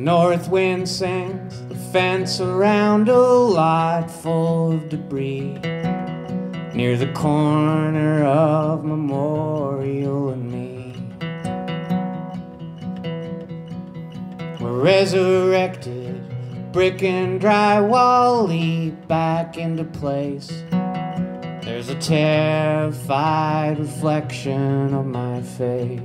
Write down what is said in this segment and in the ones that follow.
north wind sings the fence around a lot full of debris near the corner of Memorial and me. We're resurrected, brick and drywall leap back into place. There's a terrified reflection of my face.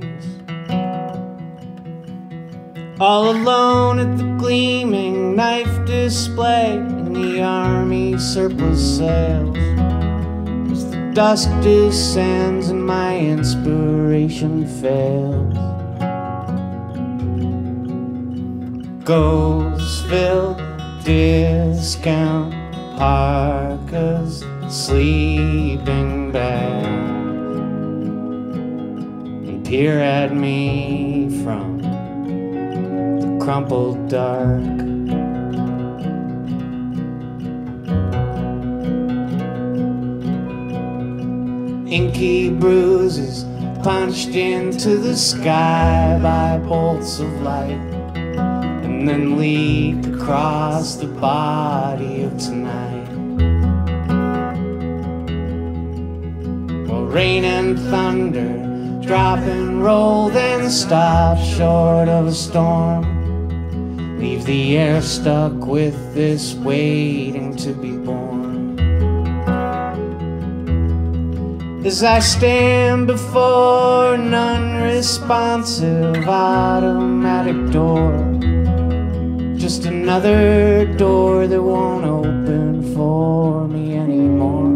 All alone at the gleaming knife display in the army surplus sales, as the dusk descends and my inspiration fails. Ghosts fill discount parkas, sleeping bag, and peer at me from crumpled dark. Inky bruises punched into the sky by bolts of light, and then leak across the body of tonight. Well, rain and thunder drop and roll, then stop short of a storm. Leave the air stuck with this waiting to be born. As I stand before an unresponsive automatic door, just another door that won't open for me anymore.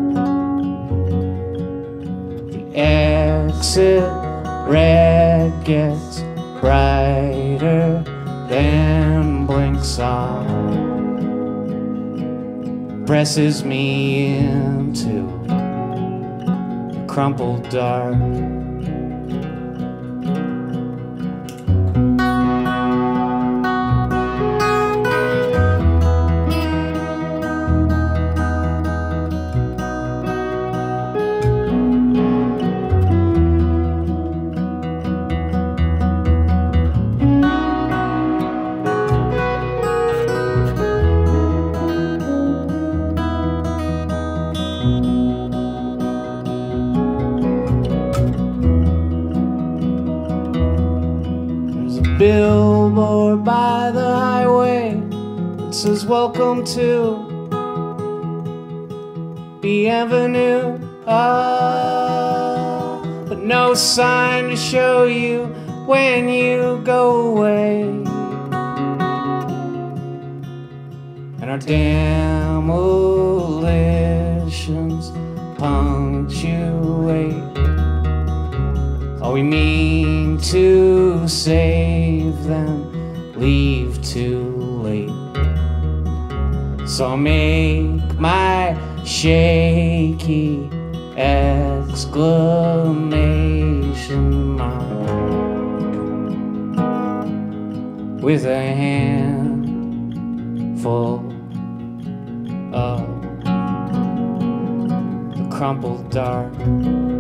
The exit red gets brighter, then blinks on, presses me into crumpled dark. Billboard by the highway that says welcome to Bienvenue, but no sign to show you when you go away. And our demolitions punctuate all we mean to save them, leave too late. So I'll make my shaky exclamation mark with a handful of the crumpled dark.